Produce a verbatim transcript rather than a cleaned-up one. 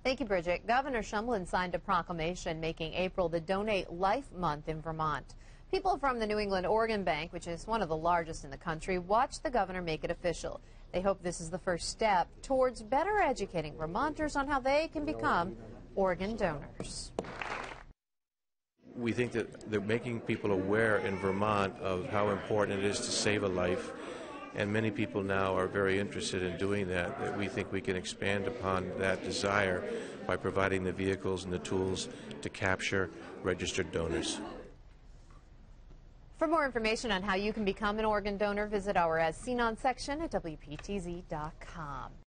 Thank you, Bridget. Governor Shumlin signed a proclamation making April the Donate Life Month in Vermont. People from the New England Organ Bank, which is one of the largest in the country, watched the governor make it official. They hope this is the first step towards better educating Vermonters on how they can become organ donors. We think that they're making people aware in Vermont of how important it is to save a life, and many people now are very interested in doing that. That we think we can expand upon that desire by providing the vehicles and the tools to capture registered donors. For more information on how you can become an organ donor, visit our As Seen On section at W P T Z dot com.